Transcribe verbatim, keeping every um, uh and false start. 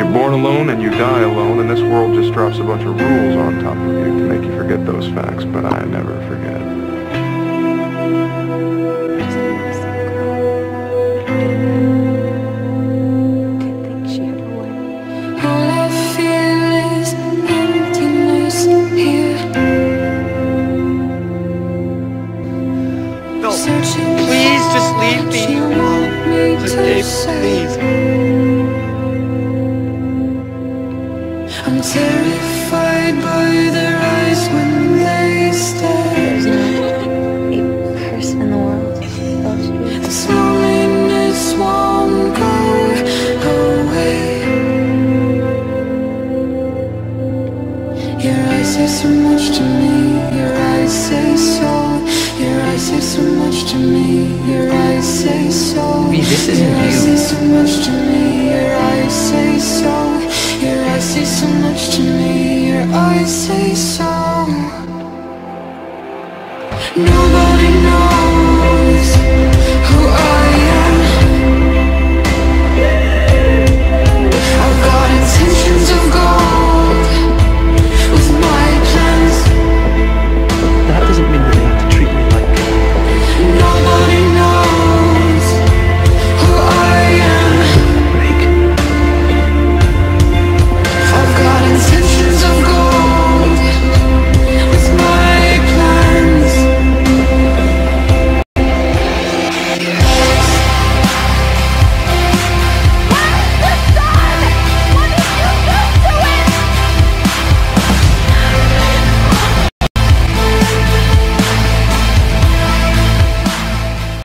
You're born alone and you die alone, and this world just drops a bunch of rules on top of you to make you forget those facts, but I never forget. Please just leave me alone. Okay, please. I'm terrified by their eyes when they stare. There's not a person in the world who loves you. This loneliness won't go away. Your eyes say so much to me. Your eyes say so. Your eyes say so much to me. Your eyes say so. Me, this isn't Your eyes you. say so much to me. Your eyes say so. Your eyes say so much to me. Your eyes say so. Nobody knows.